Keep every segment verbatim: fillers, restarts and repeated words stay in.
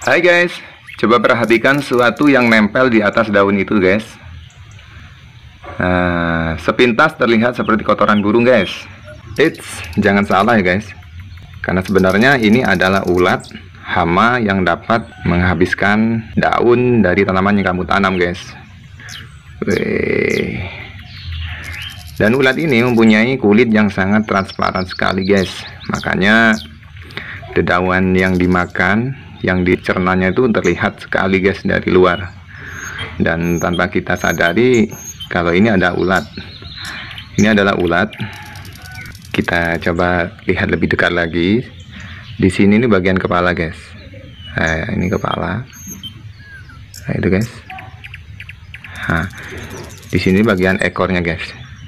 Hai guys, coba perhatikan sesuatu yang nempel di atas daun itu guys. Nah, sepintas terlihat seperti kotoran burung guys. Eits, jangan salah ya guys, karena sebenarnya ini adalah ulat hama yang dapat menghabiskan daun dari tanaman yang kamu tanam guys. Wih. Dan ulat ini mempunyai kulit yang sangat transparan sekali guys. Makanya dedaunan yang dimakan, yang dicernanya itu terlihat sekali guys dari luar. Dan tanpa kita sadari kalau ini ada ulat. Ini adalah ulat. Kita coba lihat lebih dekat lagi. Di sini ini bagian kepala guys. Nah, ini kepala. Nah, itu guys. Nah, di sini bagian ekornya guys.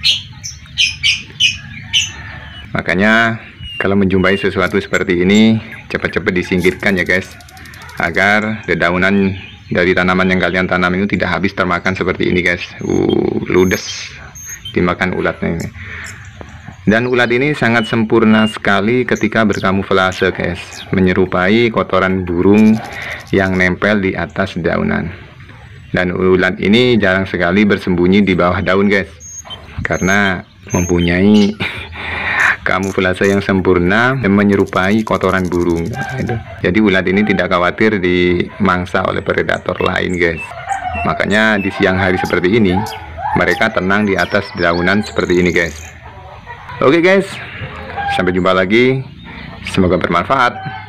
Makanya kalau menjumpai sesuatu seperti ini, cepat-cepat disingkirkan ya guys, agar dedaunan dari tanaman yang kalian tanam itu tidak habis termakan seperti ini guys. Uh, ludes dimakan ulatnya ini. Dan ulat ini sangat sempurna sekali ketika berkamuflase guys, menyerupai kotoran burung yang nempel di atas dedaunan. Dan ulat ini jarang sekali bersembunyi di bawah daun guys, karena mempunyai kamuflase yang sempurna dan menyerupai kotoran burung. Nah, itu. Jadi ulat ini tidak khawatir dimangsa oleh predator lain guys. Makanya di siang hari seperti ini mereka tenang di atas dedaunan seperti ini guys. Oke guys, sampai jumpa lagi, semoga bermanfaat.